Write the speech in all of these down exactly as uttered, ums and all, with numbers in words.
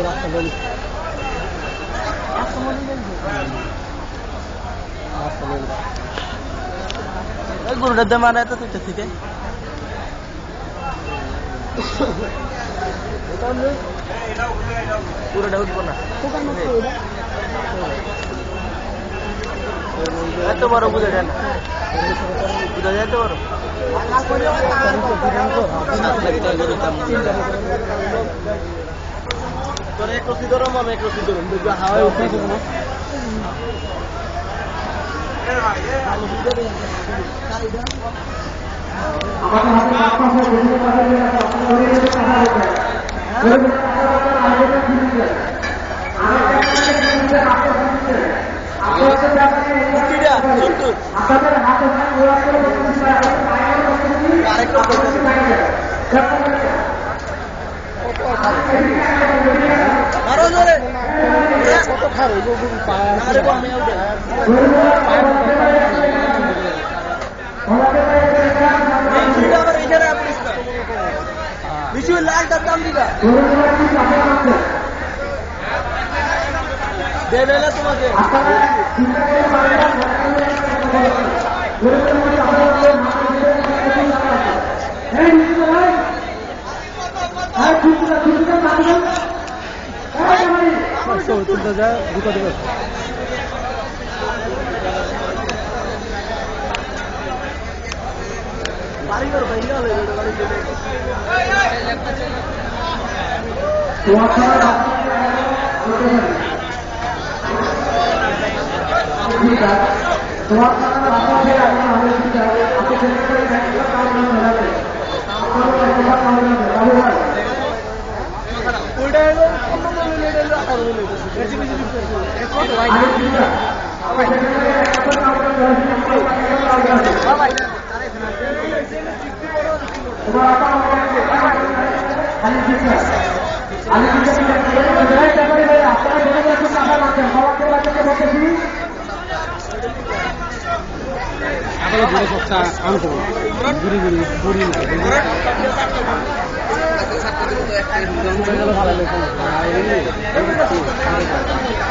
গরুটার দাম আনায় তো দুইটা থেকে পুরোটা উঠবো না এত বড় বুঝে দেন বুঝা যায় এত বড় তোর এক রসি ধরো আমি এক রসি ধরুন হাওয়ায় উঠে দেবো আরো জোরে কত খারো আরে আমি আবার এখানে বেশি লালটার দাম দিবা দেন না তোমাকে দুটো দেবে বাড়ি করো ভাই না বাড়ি চলে তোমার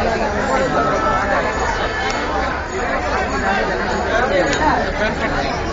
ভালো